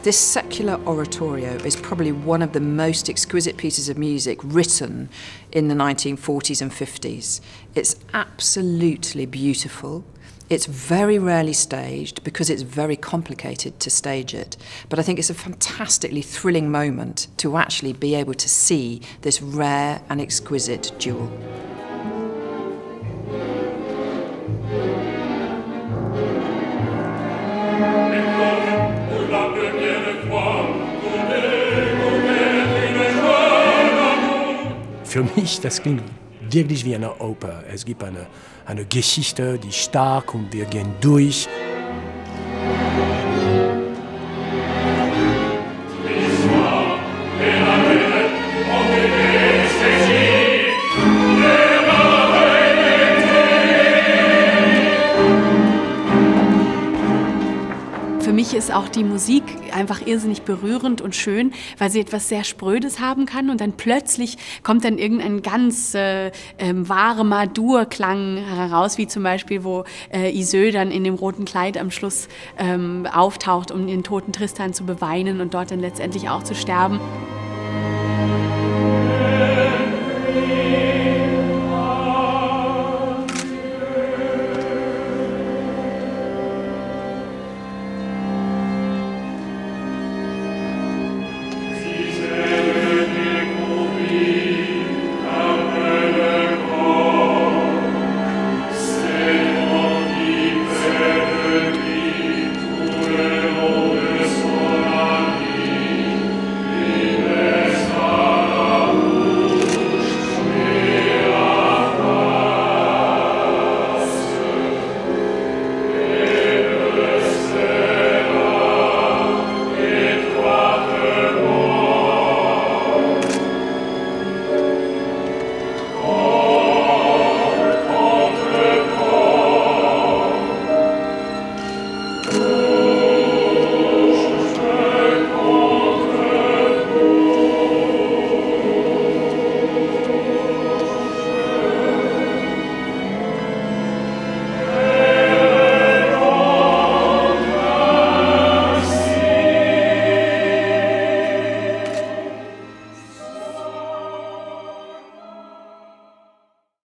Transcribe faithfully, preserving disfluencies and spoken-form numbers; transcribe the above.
This secular oratorio is probably one of the most exquisite pieces of music written in the nineteen forties and fifties. It's absolutely beautiful. It's very rarely staged because it's very complicated to stage it. But I think it's a fantastically thrilling moment to actually be able to see this rare and exquisite jewel. Für mich, das klingt wirklich wie eine Oper. Es gibt eine, eine Geschichte, die stark und wir gehen durch. Für mich ist auch die Musik einfach irrsinnig berührend und schön, weil sie etwas sehr Sprödes haben kann und dann plötzlich kommt dann irgendein ganz äh, ähm, warmer Dur-Klang heraus, wie zum Beispiel, wo äh, Iseult dann in dem roten Kleid am Schluss ähm, auftaucht, um den toten Tristan zu beweinen und dort dann letztendlich auch zu sterben.